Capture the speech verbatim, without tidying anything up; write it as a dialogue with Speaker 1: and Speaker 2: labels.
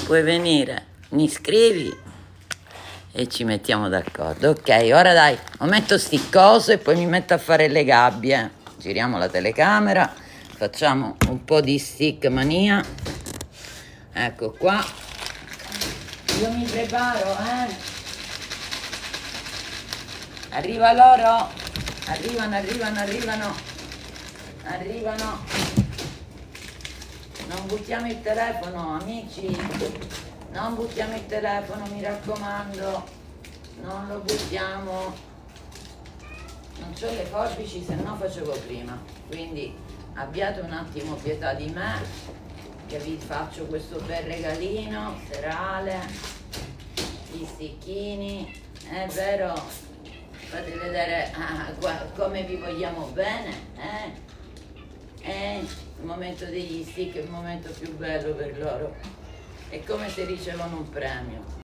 Speaker 1: puoi venire, mi scrivi e ci mettiamo d'accordo. Ok, ora dai, lo metto sti coso e poi mi metto a fare le gabbie. Giriamo la telecamera, facciamo un po' di stick mania. Ecco qua. Io mi preparo, eh. Arriva loro, arrivano, arrivano, arrivano, arrivano. Non buttiamo il telefono, amici, non buttiamo il telefono, mi raccomando, non lo buttiamo. Non c'ho le forbici, se no facevo prima, quindi abbiate un attimo pietà di me, che vi faccio questo bel regalino serale, gli sticchini, è vero? Fate vedere ah, qua, come vi vogliamo bene, eh? Eh, il momento degli stick è il momento più bello per loro, è come se ricevono un premio.